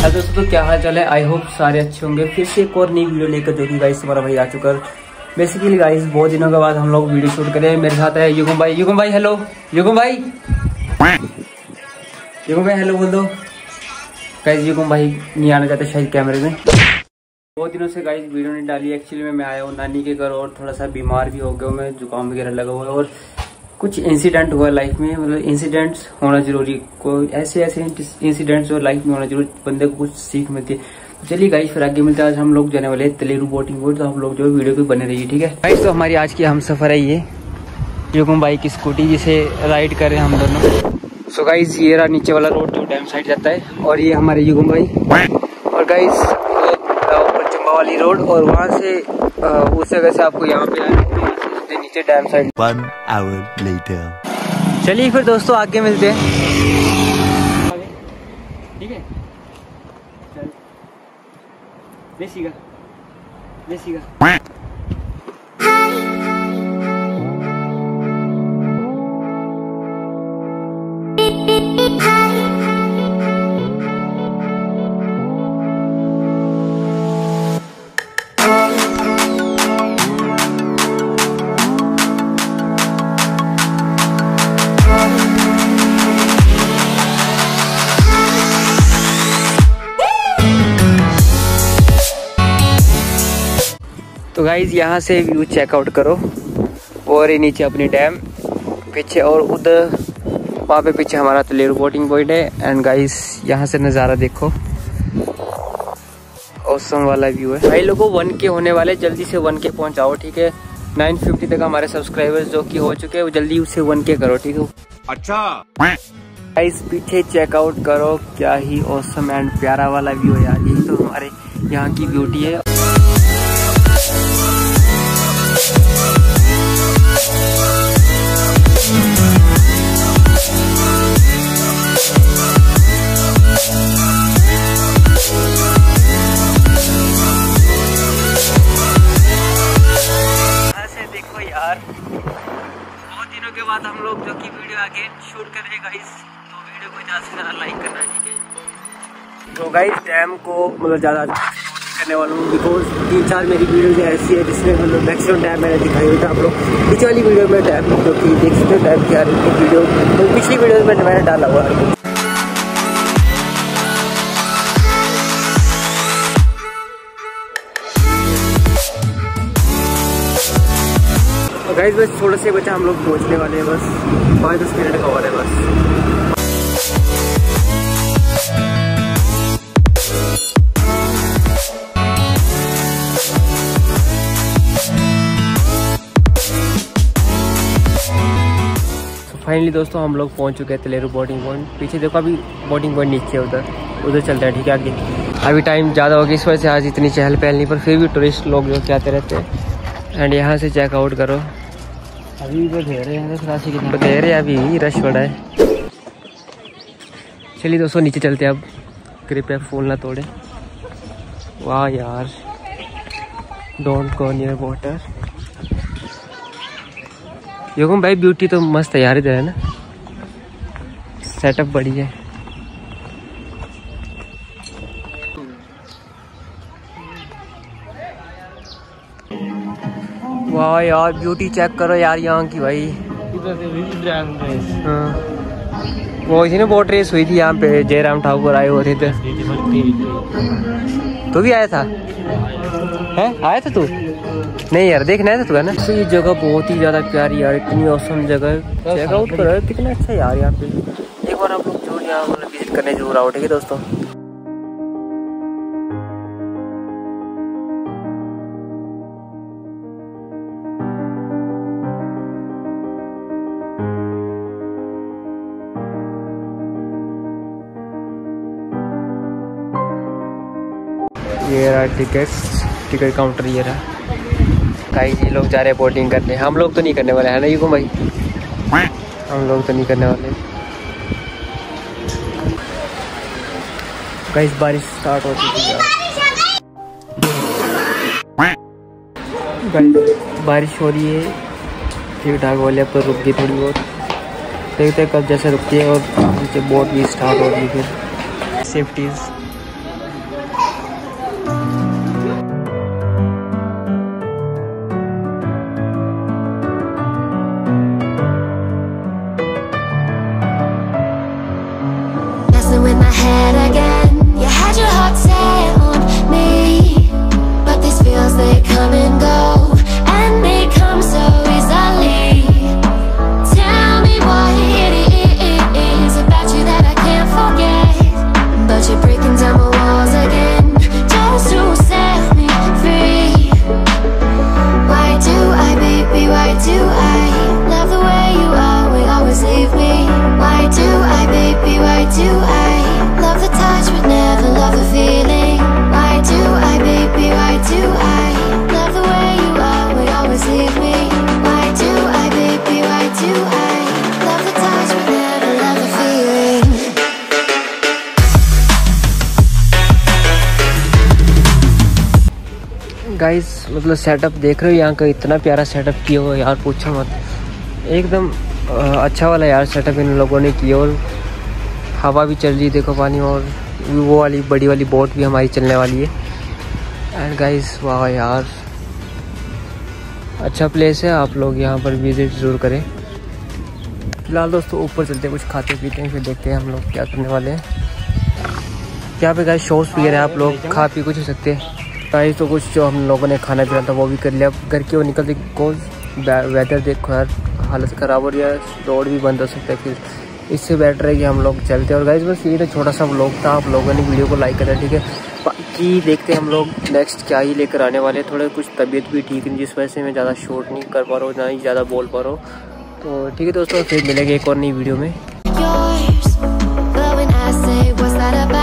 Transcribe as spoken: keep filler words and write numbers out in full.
Hello दोस्तों, तो क्या हाल चाल है। आई होप सारे अच्छे होंगे। फिर से एक और नई वीडियो लेकर जो कि गाइस तुम्हारा भाई आ चुका है। बेसिकली गाइस बहुत दिनों के बाद हम लोग वीडियो शूट करें। मेरे साथ है युगम भाई। युगम भाई हेलो। युगम भाई युगम भाई हेलो बोल दो। गाइस युगम भाई नहीं आना चाहते शायद कैमरे में। बहुत दिनों से गाइस वीडियो नहीं डाली। एक्चुअली में मैं आया हूँ नानी के घर और थोड़ा सा बीमार भी हो गया हूँ मैं। जुकाम वगैरह लगा हुआ है और कुछ इंसिडेंट हुआ लाइफ में। मतलब इंसिडेंट्स होना जरूरी, कोई ऐसे ऐसे इंसिडेंट्स जो लाइफ में होना जरूरी, बंदे को कुछ सीख मिलती है। तो चलिए गाइस फिर आगे मिलते हैं। आज हम लोग जाने वाले तलेरू बोटिंग बोर्ड, तो हम लोग जो वीडियो पे बने रहिए, ठीक है गाइस। तो हमारी आज की हम सफर है ये युगम भाई की स्कूटी, जिसे राइड कर रहे हैं हम दोनों। सो गाइस ये रहा नीचे वाला रोड जो डैम साइड जाता है, और ये हमारे युगम भाई। और गाइस ऊपर चंबा वाली रोड, और वहाँ से उस जगह से आपको यहाँ पे आए नीचे dam side. One hour later. चलिए फिर दोस्तों आगे मिलते हैं, ठीक है। चल बेसीगा बेसीगा तो गाइज यहाँ से व्यू चेकआउट करो, और ये नीचे अपनी डैम पीछे, और उधर वहाँ पे पीछे हमारा तलेरू बोटिंग पॉइंट है। एंड गाइज यहाँ से नज़ारा देखो, ऑसम वाला व्यू है। भाई लोगों वन के होने वाले, जल्दी से वन के पहुँचाओ, ठीक है। नाइन फिफ्टी तक हमारे सब्सक्राइबर्स जो कि हो चुके हैं, वो जल्दी उसे वन के करो, ठीक है। अच्छा गाइज पीछे चेकआउट करो, क्या ही ऑसम एंड प्यारा वाला व्यू है यार। यही तो हमारे यहाँ की ब्यूटी है। बहुत दिनों के बाद हम लोग जो कि वीडियो आगे शूट कर रहे हैं गाइस, तो वीडियो को ज़्यादा से ज़्यादा लाइक करना, ठीक है। तो गाइस डैम को मतलब ज़्यादा करने वाला हूँ, बिकॉज तीन चार मेरी वीडियो ऐसी है जिसमें मतलब मैक्सिमम डैम मैंने दिखाई हुई था। आप लोग पिछली वाली वीडियो में डैम जो कि देख सकते हो, डैम की आ रही वीडियो, तो पिछली वीडियो में मैंने डाला हुआ है। गाइस बस थोड़ा से बचा, हम लोग पहुंचने वाले हैं, बस पाँच दस मिनट का और है बस। फाइनली दोस्तों हम लोग पहुंच चुके हैं तलेरू बोटिंग पॉइंट। पीछे देखो अभी बोटिंग पॉइंट नीचे है, उधर उधर चलते हैं, ठीक है आगे। अभी टाइम ज़्यादा होगी इस वजह से आज इतनी चहल पहल नहीं, पर फिर भी टूरिस्ट लोग जो कि आते रहते हैं। एंड यहाँ से चेकआउट करो, अभी बधेरे हैं, बधेरे अभी रश बड़ा है। चलिए दोस्तों नीचे चलते हैं अब, कृपया फूल ना तोड़े। वाह यार, don't go near water. Yugam भाई ब्यूटी तो मस्त है यार, इधर है ना, सेटअप बढ़िया है। वाह यार ब्यूटी चेक करो यार यहाँ की भाई। हाँ वो इसी ने बोट रेस हुई थी यहाँ पे, जयराम ठाकुर आए हुए थे। तू भी आया था? हैं आया था तू? नहीं यार देखना है था तू, है ना। तो ये जगह बहुत ही ज़्यादा प्यारी यार, इतनी औसम जगह, चेकआउट करो कितना अच्छा यार यहाँ पे। एक बार आप लोग जरूर यहाँ मतलब विजिट करने जरूर आओ, ठीक है दोस्तों। ये रहा टिकट्स, टिकट काउंटर ये रहा। गाइस ये लोग जा रहे हैं बोटिंग करने, हम लोग तो नहीं करने वाले हैं ना युगम भाई, हम लोग तो नहीं करने वाले। गाइस बारिश स्टार्ट हो चुकी है गाइस, बारिश हो रही है ठीक ठाक वाले, अब तो रुक गई थोड़ी बहुत, देखते हैं कब जैसे रुकती है। और नीचे बोट भी स्टार्ट हो रही है। फिर सेफ्टीज गाइस मतलब सेटअप देख रहे हो यहाँ का, इतना प्यारा सेटअप किया हुआ यार, पूछो मत। एकदम अच्छा वाला यार सेटअप इन लोगों ने किया। और हवा भी चल रही है देखो पानी, और वो वाली बड़ी वाली बोट भी हमारी चलने वाली है। एंड गाइस वाह यार अच्छा प्लेस है, आप लोग यहाँ पर विजिट ज़रूर करें। फिलहाल दोस्तों ऊपर चलते हैं, कुछ खाते पीते हैं, फिर देखते हैं हम लोग क्या करने वाले हैं। यहाँ पे गाइस शॉप्स वगैरह आप लोग खा पी कुछ सकते हैं गाइस। तो कुछ जो हम लोगों ने खाना पीना था वो भी कर लिया। घर की वो निकलते कोज वेदर देखो यार, हालत ख़राब हो रही है, रोड भी बंद हो सकता है। फिर इससे बेटर है कि हम लोग चलते हैं। और गाइस बस ये तो छोटा सा व्लॉग था, आप लोगों ने वीडियो को लाइक करा ठीक है। बाकी देखते हैं हम लोग नेक्स्ट क्या ही लेकर आने वाले। थोड़े कुछ तबीयत भी ठीक नहीं, जिस वजह से मैं ज़्यादा शूट नहीं कर पा रहा हूँ, ना ही ज़्यादा बोल पा रहा हूँ। तो ठीक है दोस्तों, फिर मिलेंगे एक और नई वीडियो में।